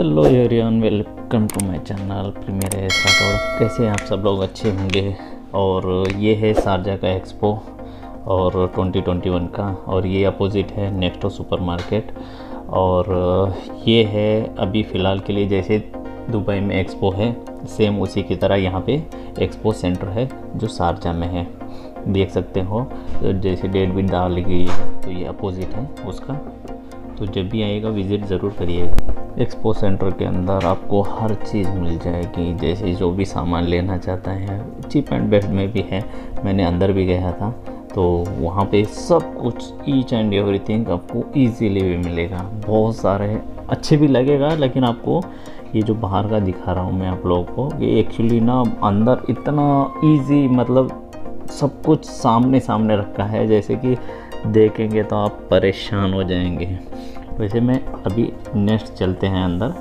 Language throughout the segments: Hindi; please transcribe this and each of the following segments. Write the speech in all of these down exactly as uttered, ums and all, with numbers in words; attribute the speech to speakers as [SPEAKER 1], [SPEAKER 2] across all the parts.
[SPEAKER 1] Hello everyone, welcome to my channel premier ASRathod। कैसे हैं आप सब लोग? अच्छे होंगे। और ये है शारजा का एक्सपो और ट्वेंटी ट्वेंटी वन का, और ये अपोजिट है नेक्स्ट सुपरमार्केट। और ये है अभी फ़िलहाल के लिए जैसे दुबई में एक्सपो है, सेम उसी की तरह यहाँ पे एक्सपो सेंटर है जो शारजा में है। देख सकते हो जैसे डेट भी डाल गई है, तो ये अपोजिट है उसका। तो जब भी आएगा विज़िट ज़रूर करिएगा। एक्सपो सेंटर के अंदर आपको हर चीज़ मिल जाएगी, जैसे जो भी सामान लेना चाहता है चीप एंड बेस्ट में भी है। मैंने अंदर भी गया था तो वहाँ पे सब कुछ ईच एंड एवरीथिंग आपको इजीली भी मिलेगा। बहुत सारे अच्छे भी लगेगा, लेकिन आपको ये जो बाहर का दिखा रहा हूँ मैं आप लोगों को, ये एक्चुअली ना अंदर इतना इजी, मतलब सब कुछ सामने सामने रखा है, जैसे कि देखेंगे तो आप परेशान हो जाएंगे। वैसे मैं अभी नेक्स्ट चलते हैं अंदर।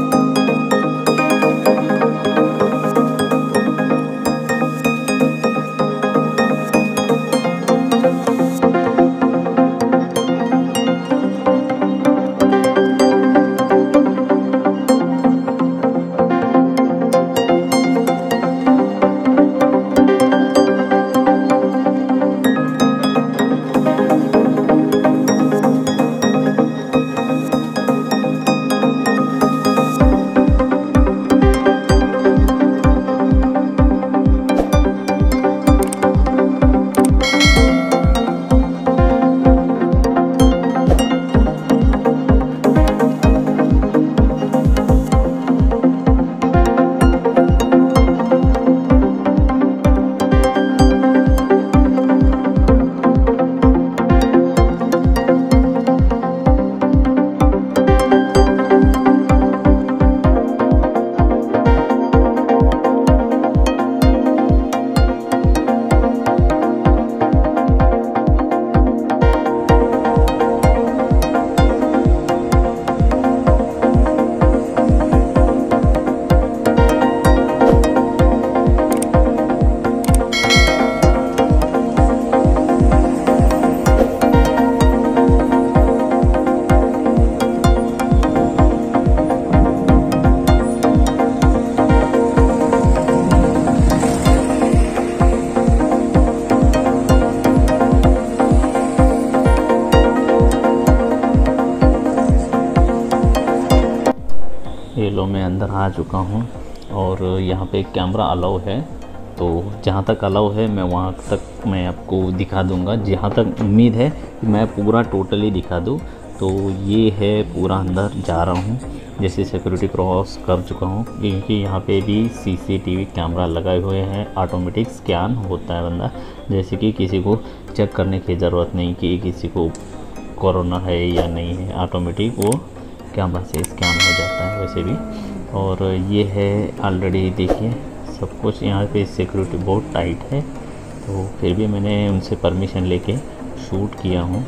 [SPEAKER 1] ये लो मैं अंदर आ चुका हूँ और यहाँ पे कैमरा अलाउ है, तो जहाँ तक अलाउ है मैं वहाँ तक मैं आपको दिखा दूँगा। जहाँ तक उम्मीद है कि मैं पूरा टोटली दिखा दूँ। तो ये है पूरा अंदर जा रहा हूँ, जैसे सिक्योरिटी क्रॉस कर चुका हूँ, क्योंकि यहाँ पे भी सीसीटीवी कैमरा लगाए हुए हैं। ऑटोमेटिक स्कैन होता है बंदा, जैसे कि किसी को चेक करने की ज़रूरत नहीं कि किसी को कोरोना है या नहीं है, ऑटोमेटिक वो कैमरा से स्कैन हो जाता है वैसे भी। और ये है ऑलरेडी, देखिए सब कुछ यहाँ पे सिक्योरिटी बहुत टाइट है, तो फिर भी मैंने उनसे परमिशन लेके शूट किया हूँ।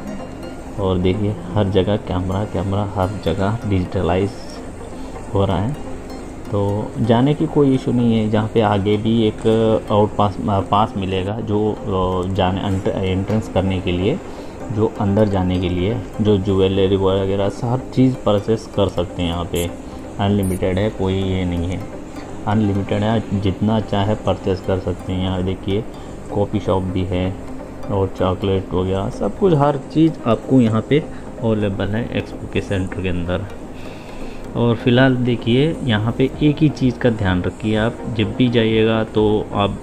[SPEAKER 1] और देखिए हर जगह कैमरा कैमरा हर जगह डिजिटलाइज हो रहा है, तो जाने की कोई इशू नहीं है। जहाँ पे आगे भी एक आउट पास पास मिलेगा जो जाने एंट्रेंस करने के लिए, जो अंदर जाने के लिए, जो ज्वेलरी वगैरह हर चीज़ परचेस कर सकते हैं। यहाँ पे अनलिमिटेड है, कोई ये नहीं है, अनलिमिटेड है, जितना चाहे परचेस कर सकते हैं। यहाँ देखिए कॉफ़ी शॉप भी है और चॉकलेट वगैरह सब कुछ, हर चीज़ आपको यहाँ पे अवेलेबल है एक्सपो के सेंटर के अंदर। और फिलहाल देखिए यहाँ पे एक ही चीज़ का ध्यान रखिए, आप जब भी जाइएगा तो आप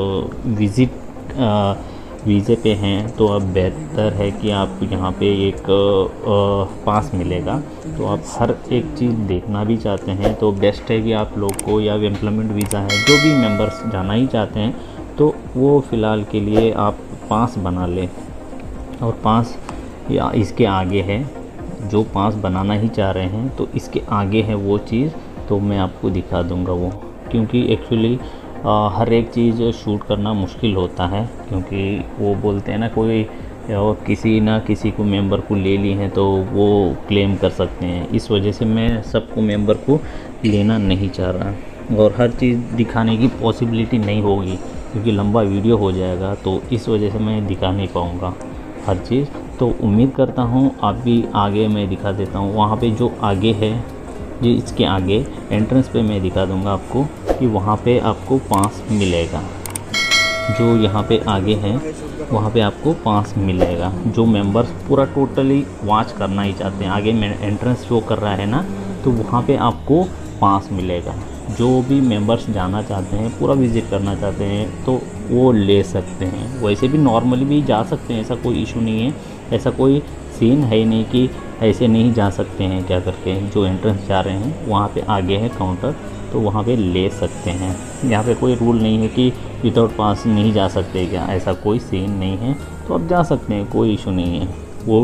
[SPEAKER 1] विज़िट वीज़े पे हैं तो अब बेहतर है कि आप यहाँ पे एक आ, पास मिलेगा। तो आप हर एक चीज़ देखना भी चाहते हैं तो बेस्ट है कि आप लोग को, या एम्प्लॉयमेंट वीज़ा है, जो भी मेंबर्स जाना ही चाहते हैं तो वो फ़िलहाल के लिए आप पास बना लें। और पास या इसके आगे है, जो पास बनाना ही चाह रहे हैं तो इसके आगे है वो चीज़, तो मैं आपको दिखा दूँगा वो, क्योंकि एक्चुअली आ, हर एक चीज़ शूट करना मुश्किल होता है, क्योंकि वो बोलते हैं ना, कोई और किसी ना किसी को मेंबर को ले ली हैं तो वो क्लेम कर सकते हैं। इस वजह से मैं सबको मेंबर को लेना नहीं चाह रहा, और हर चीज़ दिखाने की पॉसिबिलिटी नहीं होगी क्योंकि लंबा वीडियो हो जाएगा, तो इस वजह से मैं दिखा नहीं पाऊँगा हर चीज़। तो उम्मीद करता हूँ आप भी आगे मैं दिखा देता हूँ। वहाँ पे जो आगे है जी इसके आगे एंट्रेंस पे मैं दिखा दूंगा आपको कि वहाँ पे आपको पास मिलेगा। जो यहाँ पे आगे है वहाँ पे आपको पास मिलेगा। जो मेंबर्स पूरा टोटली वॉच करना ही चाहते हैं, आगे में एंट्रेंस शो कर रहा है ना, तो वहाँ पे आपको पास मिलेगा। जो भी मेंबर्स जाना चाहते हैं, पूरा विज़िट करना चाहते हैं, तो वो ले सकते हैं। वैसे भी नॉर्मली भी जा सकते हैं, ऐसा कोई इशू नहीं है। ऐसा कोई सीन है नहीं कि ऐसे नहीं जा सकते हैं क्या करके। जो एंट्रेंस जा रहे हैं वहाँ पे आगे है काउंटर, तो वहाँ पे ले सकते हैं। यहाँ पे कोई रूल नहीं है कि विदाउट पास नहीं जा सकते क्या, ऐसा कोई सीन नहीं है। तो आप जा सकते हैं, कोई इशू नहीं है। वो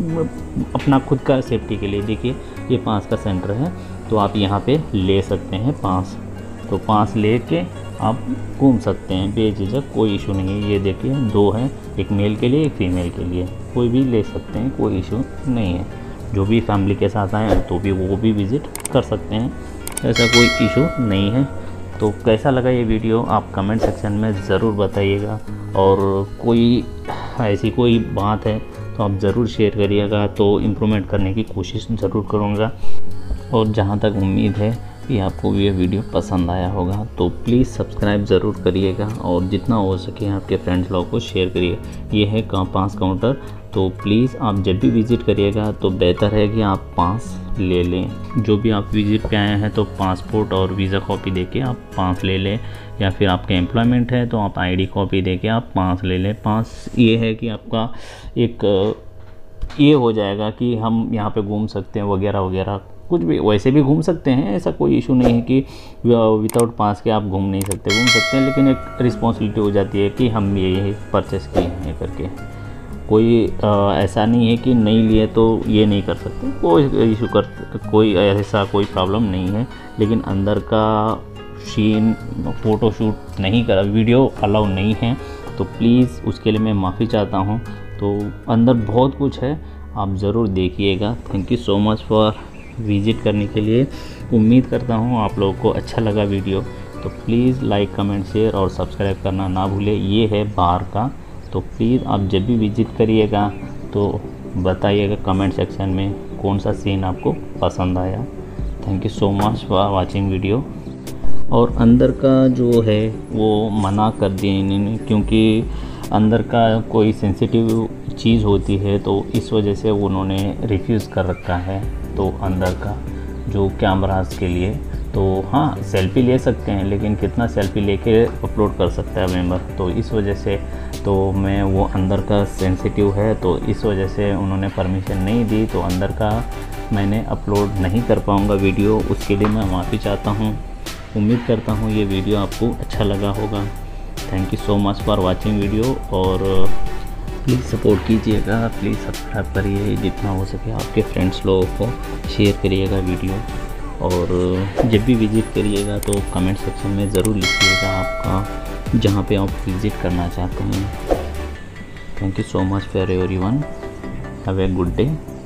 [SPEAKER 1] अपना खुद का सेफ्टी के लिए, देखिए ये पास का सेंटर है, तो आप यहाँ पे ले सकते हैं पास। तो पास लेके आप घूम सकते हैं बेझिझक, कोई इशू नहीं है। ये देखिए दो हैं, एक मेल के लिए एक फ़ीमेल के लिए, कोई भी ले सकते हैं, कोई इशू नहीं है। जो भी फैमिली के साथ आए तो भी वो भी विज़िट कर सकते हैं, ऐसा कोई इशू नहीं है। तो कैसा लगा ये वीडियो आप कमेंट सेक्शन में ज़रूर बताइएगा, और कोई ऐसी कोई बात है तो आप ज़रूर शेयर करिएगा, तो इम्प्रूवमेंट करने की कोशिश ज़रूर करूँगा। और जहाँ तक उम्मीद है कि आपको ये वीडियो पसंद आया होगा, तो प्लीज़ सब्सक्राइब ज़रूर करिएगा, और जितना हो सके आपके फ्रेंड्स लोगों को शेयर करिए। ये है पास काउंटर, तो प्लीज़ आप जब भी विज़िट करिएगा तो बेहतर है कि आप पास ले लें। जो भी आप विज़िट पे आए हैं तो पासपोर्ट और वीज़ा कॉपी देके आप पास ले लें, या फिर आपका एम्प्लॉयमेंट है तो आप आईडी कॉपी देके आप पास ले लें। पास ये है कि आपका एक ये हो जाएगा कि हम यहाँ पे घूम सकते हैं वगैरह वगैरह, कुछ भी वैसे भी घूम सकते हैं, ऐसा कोई इशू नहीं है कि विदाउट पास के आप घूम नहीं सकते, घूम सकते हैं। लेकिन एक रिस्पॉन्सिबिलिटी हो जाती है कि हम ये परचेस किए हैं करके। कोई आ, ऐसा नहीं है कि नहीं लिए तो ये नहीं कर सकते, कोई इशू कर, कोई ऐसा कोई प्रॉब्लम नहीं है। लेकिन अंदर का सीन फ़ोटो शूट नहीं करा, वीडियो अलाउ नहीं है, तो प्लीज़ उसके लिए मैं माफ़ी चाहता हूँ। तो अंदर बहुत कुछ है, आप ज़रूर देखिएगा। Thank you so much for visit करने के लिए। उम्मीद करता हूँ आप लोगों को अच्छा लगा वीडियो, तो प्लीज़ लाइक कमेंट शेयर और सब्सक्राइब करना ना भूलें। ये है बाहर का, तो प्लीज़ आप जब भी विज़िट करिएगा तो बताइएगा कमेंट सेक्शन में कौन सा सीन आपको पसंद आया। Thank you so much for watching video. और अंदर का जो है वो मना कर दिए इन्होंने, क्योंकि अंदर का कोई सेंसिटिव चीज़ होती है, तो इस वजह से उन्होंने रिफ्यूज़ कर रखा है। तो अंदर का जो कैमरास के लिए, तो हाँ सेल्फ़ी ले सकते हैं, लेकिन कितना सेल्फ़ी लेके अपलोड कर सकता है मेंबर, तो इस वजह से तो मैं वो अंदर का सेंसिटिव है, तो इस वजह से उन्होंने परमिशन नहीं दी, तो अंदर का मैंने अपलोड नहीं कर पाऊँगा वीडियो। उसके लिए मैं माफ़ी चाहता हूँ। उम्मीद करता हूँ ये वीडियो आपको अच्छा लगा होगा। Thank you so much for watching video, और प्लीज़ सपोर्ट कीजिएगा, प्लीज़ सब्सक्राइब करिए, जितना हो सके आपके फ्रेंड्स लोगों को शेयर करिएगा वीडियो। और जब भी विज़िट करिएगा तो कमेंट सेक्शन में ज़रूर लिखिएगा आपका जहाँ पे आप विज़िट करना चाहते हैं। Thank you so much for everyone, have a good day.